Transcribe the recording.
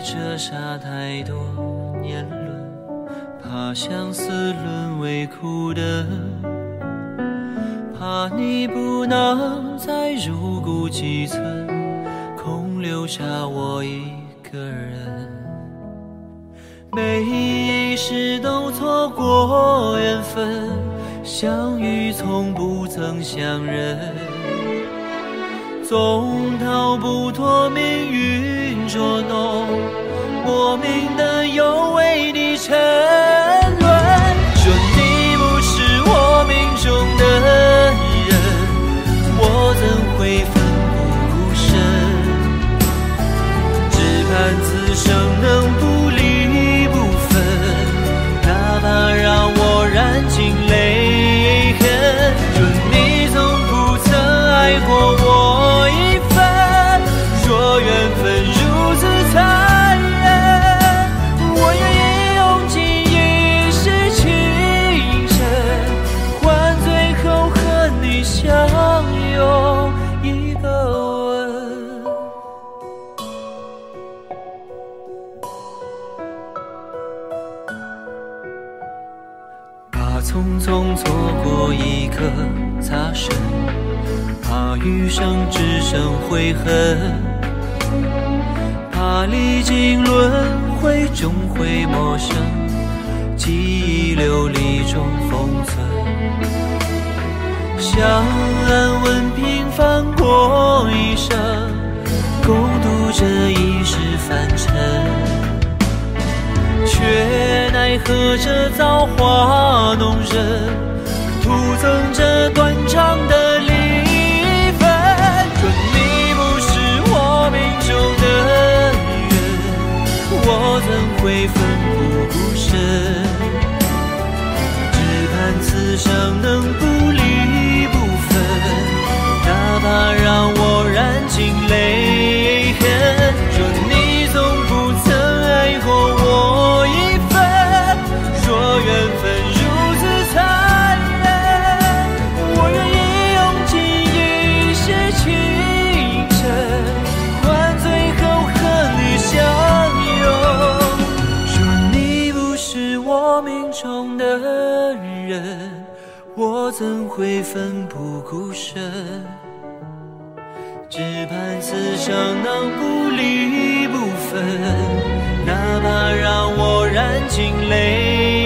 折煞太多年轮，怕相思沦为苦的，怕你不能再入骨几寸，空留下我一个人。每一世都错过缘分，相遇从不曾相认，总逃不脱命运捉弄，莫名的又为你沉沦。说你不是我命中的人，我怎会奋不顾身？只盼此生能不离不分，哪怕让我燃尽泪痕。说你从不曾爱过我一分，若缘分如此残忍，我愿意用尽一世情深，换最后和你相拥一个吻。怕匆匆错过一刻擦身，怕余生只剩悔恨，怕历经轮回终会陌生，记忆流离中封存。想安稳平凡过一生，共度这一世凡尘，却奈何这造化弄人，徒增这断肠的离分。说你不是我命中的人，我怎会奋不顾身？只盼此生能不离不分，哪怕让我燃尽泪痕。说你从不曾爱过我一分，若缘分如此残忍，我愿意用尽一世情深，换最后和你相拥。说你不是我命中的人，我怎会奋不顾身？只盼此生能不离不分，哪怕让我燃尽泪